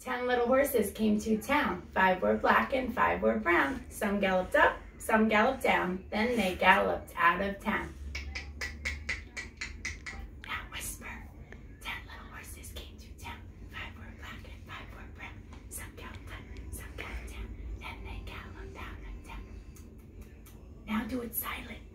10 little horses came to town. 5 were black and 5 were brown. Some galloped up, some galloped down. Then they galloped out of town. Now whisper. 10 little horses came to town. 5 were black and 5 were brown. Some galloped up, some galloped down. Then they galloped out of town. Now do it silent.